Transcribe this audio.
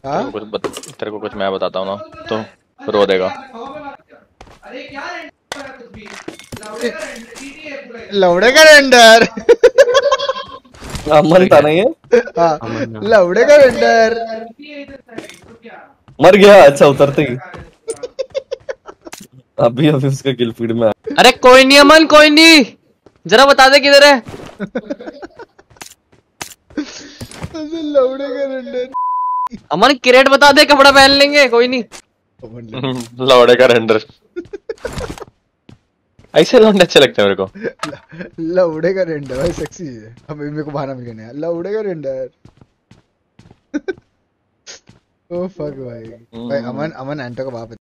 तेरे को कुछ मैं बताता हूँ ना तो रो देगा। लौड़े का रेंडर। अमन था नहीं है? लौड़े का रेंडर मर गया। अच्छा उतरते ही अभी उसका किल फीड में। अरे कोई नहीं अमन, कोई नहीं, जरा बता दे किधर है। लौड़े का रेंडर। अमन क्रेट बता दे, कपड़ा पहन लेंगे, कोई नहीं। लौड़े का रेंडर। ऐसे लौंडे अच्छे लगते हैं मेरे को। लौड़े का रेंडर भाई सेक्सी है। अब मेरे को बहाना मिल गया। लौड़े का रेंडर। ओ फक भाई। भाई अमन एंटो का बाप है।